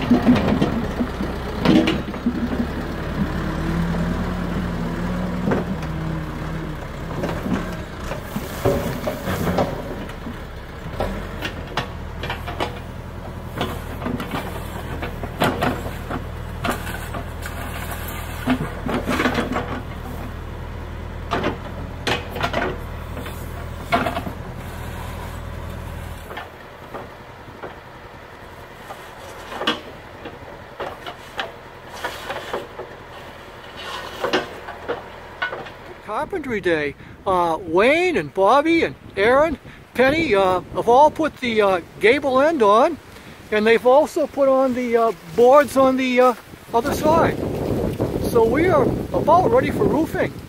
Carpentry day. Wayne and Bobby and Aaron, Penny have all put the gable end on, and they've also put on the boards on the other side. So we are about ready for roofing.